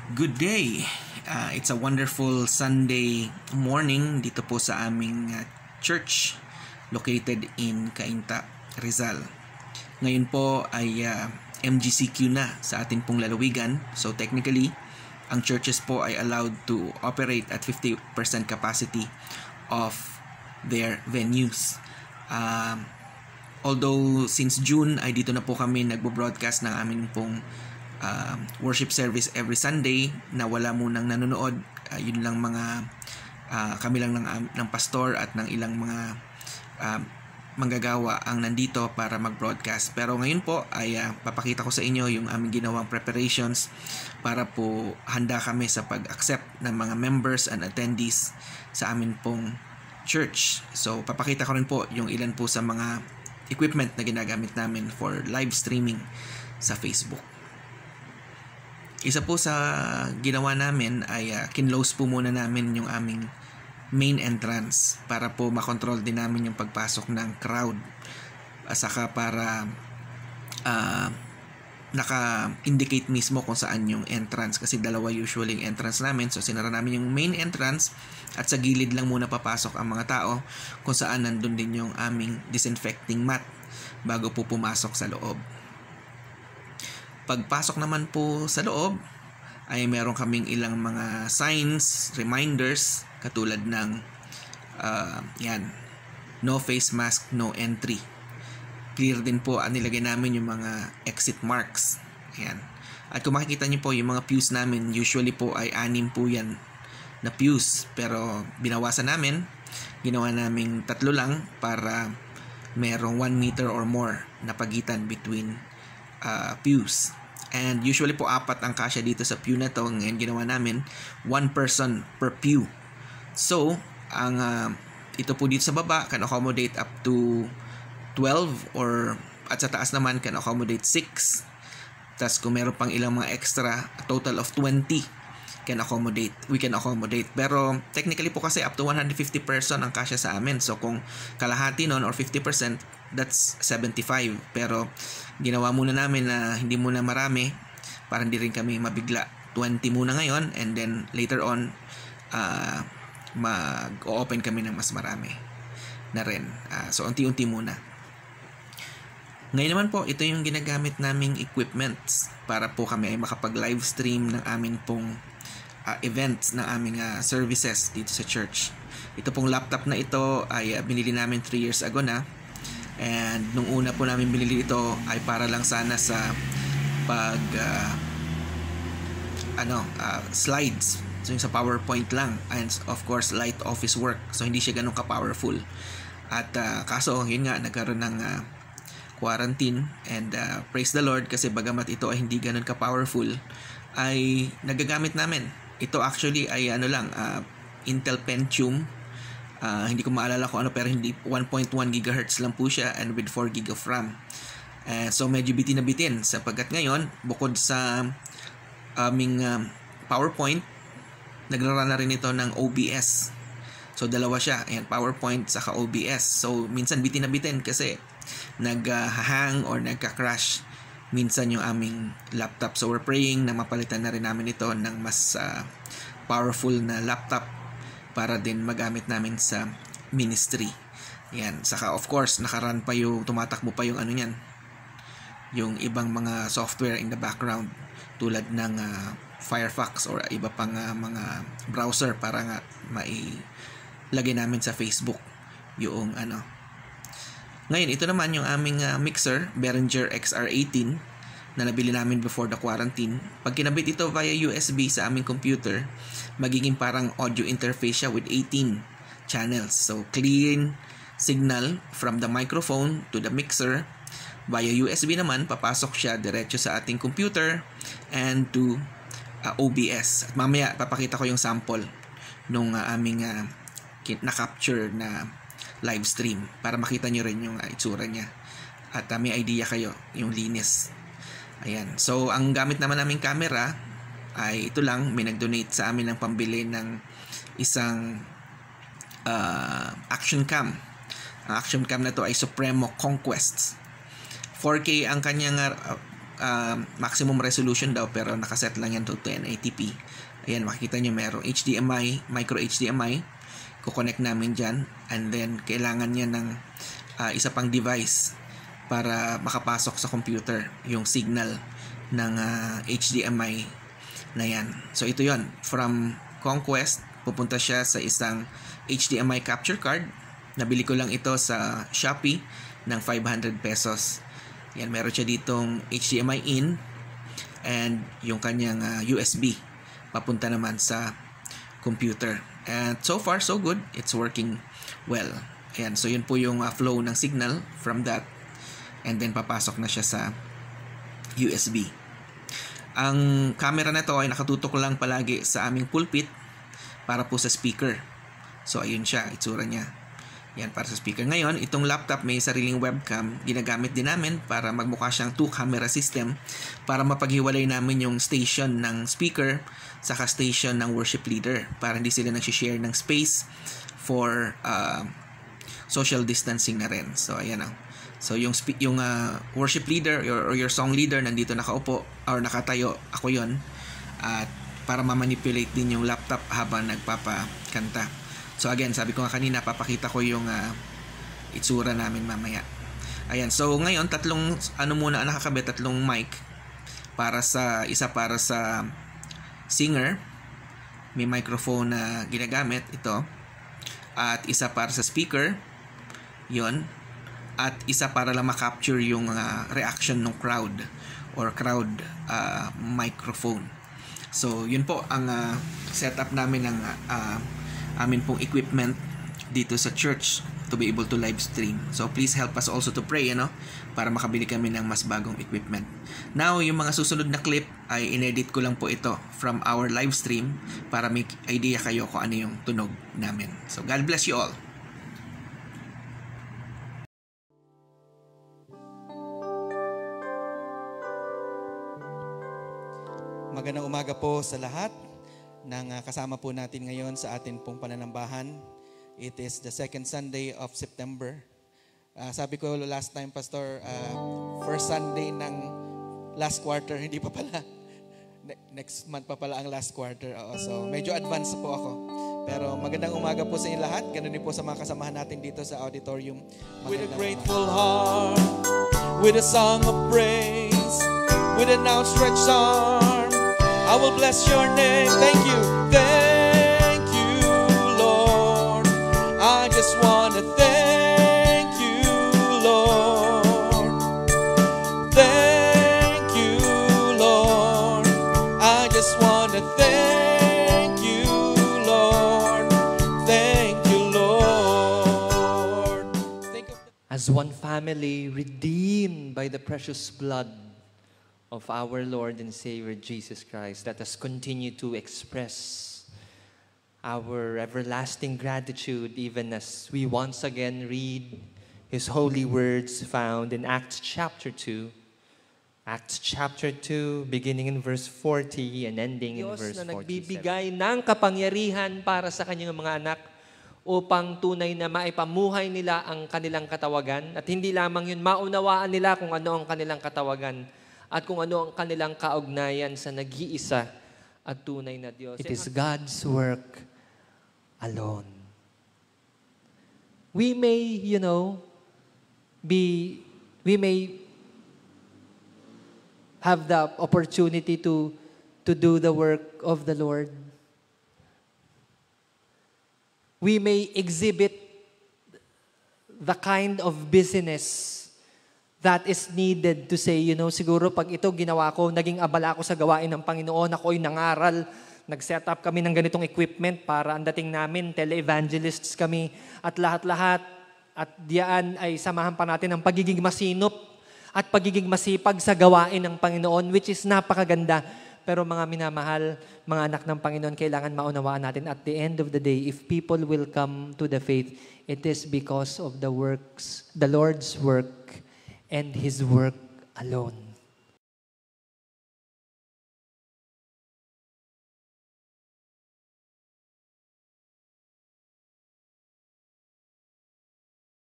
Good day! It's a wonderful Sunday morning dito po sa aming church located in Cainta, Rizal. Ngayon po ay MGCQ na sa ating pong lalawigan. So technically, ang churches po ay allowed to operate at 50% capacity of their venues. Although since June ay dito na po kami nagbo-broadcast ng aming pong worship service every Sunday na wala munang nanonood. Yun lang mga kami lang ng pastor at ng ilang mga manggagawa ang nandito para mag-broadcast. Pero ngayon po ay papakita ko sa inyo yung aming ginawang preparations para po handa kami sa pag-accept ng mga members and attendees sa amin pong church. So papakita ko rin po yung ilan po sa mga equipment na ginagamit namin for live streaming sa Facebook. Isa po sa ginawa namin ay kinlose po muna namin yung aming main entrance para po makontrol din namin yung pagpasok ng crowd. Saka para naka-indicate mismo kung saan yung entrance kasi dalawa usually yung entrance namin. So sinara namin yung main entrance at sa gilid lang muna papasok ang mga tao kung saan nandun din yung aming disinfecting mat bago po pumasok sa loob. Pagpasok naman po sa loob ay meron kaming ilang mga signs, reminders katulad ng no face mask, no entry. Clear din po nilagay namin yung mga exit marks. Ayan. At kung makikita niyo po yung mga pews namin, usually po ay 6 po yan na pews. Pero binawasan namin, ginawa naming 3 lang para merong 1 meter or more na pagitan between pews. And usually po 4 ang kasya dito sa pew na to. Ngayon ginawa namin 1 person per pew. So, ang ito po dito sa baba can accommodate up to 12 or at sa taas naman can accommodate 6. Tapos kung meron pang ilang mga extra, a total of 20 we can accommodate. Pero technically po kasi up to 150 person ang kasya sa amin. So kung kalahati nun or 50%, that's 75. Pero ginawa muna namin na hindi muna marami para hindi rin kami mabigla. 20 muna ngayon and then later on mag-open kami ng mas marami na rin. So unti-unti muna. Ngayon naman po, ito yung ginagamit naming equipments para po kami ay makapag-live stream ng aming pong events ng aming services dito sa church. Ito pong laptop na ito ay binili namin 3 years ago na. And nung una po namin binili ito ay para lang sana sa pag slides. So yung sa PowerPoint lang and of course light office work. So hindi siya ganun ka-powerful. At kaso yun nga nagkaroon ng quarantine and praise the Lord kasi bagamat ito ay hindi ganun ka-powerful ay nagagamit namin. Ito actually ay Intel Pentium. Hindi ko maalala kung ano pero hindi 1.1 GHz lang po siya and with 4 GB of RAM. So medyo bitin na bitin sapagkat ngayon bukod sa aming PowerPoint, nagrarun na rin ito ng OBS. So dalawa siya, ayan, PowerPoint saka OBS. So minsan bitin na bitin kasi nag-hang or nagka-crash minsan yung aming laptop. So we're praying na mapalitan na rin namin ito ng mas powerful na laptop para din magamit namin sa ministry. Yan. Saka of course, nakaran pa yung, tumatakbo pa yung yung ibang mga software in the background tulad ng Firefox or iba pang mga browser para nga mailagay namin sa Facebook yung Ngayon, ito naman yung aming mixer, Behringer XR18 na nabili namin before the quarantine. Pag kinabit ito via USB sa aming computer, magiging parang audio interface siya with 18 channels. So, clean signal from the microphone to the mixer. Via USB naman, papasok siya diretso sa ating computer and to OBS. At mamaya, papakita ko yung sample nung aming na-capture na live stream para makita nyo rin yung itsura niya at may idea kayo yung linis. Ayan. So ang gamit naman naming camera ay ito lang, may nag-donate sa amin ng pambili ng isang action cam. Ang action cam na to ay Supremo Conquest. 4K ang kanyang maximum resolution daw, pero nakaset lang yan to 1080p. Ayan, makikita nyo merong HDMI, micro HDMI. Kukonect namin dyan. And then, kailangan niya ng isa pang device para makapasok sa computer yung signal ng HDMI na yan. So, ito yon. From Conquest, pupunta siya sa isang HDMI capture card. Nabili ko lang ito sa Shopee ng 500 pesos. Yan, meron siya ditong HDMI in and yung kanyang USB papunta naman sa computer. And so far, so good. It's working well. Ayan, so yun po yung flow ng signal from that. And then papasok na siya sa USB. Ang camera na to ay nakatutok lang palagi sa aming pulpit para po sa speaker. So ayun siya, itsura niya. Yan, para sa speaker. Ngayon, itong laptop may sariling webcam. Ginagamit din namin para magmukha siyang 2-camera system para mapaghiwalay namin yung station ng speaker saka station ng worship leader para hindi sila nagsishare ng space for social distancing na rin. So, ayan o. So, yung worship leader or your song leader nandito nakaupo or nakatayo, ako yon, at para ma-manipulate din yung laptop habang nagpapakanta. So again, sabi ko nga kanina, papakita ko yung itsura namin mamaya. Ayan, so ngayon, tatlong muna ang nakakabit, tatlong mic. Isa para sa singer. May microphone na ginagamit, ito. At isa para sa speaker. Yon. At isa para lang makapture yung reaction ng crowd or crowd microphone. So, yun po ang setup namin ng amin pong equipment dito sa church to be able to live stream. So please help us also to pray, para makabili kami ng mas bagong equipment. Now, yung mga susunod na clip ay inedit ko lang po ito from our live stream para may idea kayo kung ano yung tunog namin. So God bless you all. Magandang umaga po sa lahat ng kasama po natin ngayon sa atin pong pananambahan. It is the second Sunday of September. Sabi ko last time, Pastor, first Sunday ng last quarter. Hindi pa pala. Next month pa pala ang last quarter. So medyo advance po ako. Pero magandang umaga po sa inyo lahat. Ganun din po sa mga kasamahan natin dito sa auditorium. With a grateful heart, with a song of praise, with an outstretched arm, I will bless your name. Thank you. Thank you, Lord. I just want to thank you, Lord. Thank you, Lord. I just want to thank you, Lord. Thank you, Lord. As one family redeemed by the precious blood of our Lord and Savior Jesus Christ, let us continue to express our everlasting gratitude even as we once again read His holy words found in Acts chapter 2. Acts chapter 2, beginning in verse 40 and ending in verse 47. Diyos na nagbibigay ng kapangyarihan para sa kanyang mga anak upang tunay na maipamuhay nila ang kanilang katawagan at hindi lamang yun, maunawaan nila kung ano ang kanilang katawagan at kung ano ang kanilang kaugnayan sa nag-iisa at tunay na Diyos. It is God's work alone. We may, we may have the opportunity to do the work of the Lord. We may exhibit the kind of business that is needed to say, siguro pag ito ginawa ko, naging abala ako sa gawain ng Panginoon, ako'y nangaral, nag-set up kami ng ganitong equipment para ang dating namin, tele-evangelists kami, at lahat-lahat, at diyan ay samahan pa natin ang pagiging masinop at pagiging masipag sa gawain ng Panginoon, which is napakaganda. Pero mga minamahal, mga anak ng Panginoon, kailangan maunawaan natin at the end of the day, if people will come to the faith, it is because of the Lord's work and His work alone.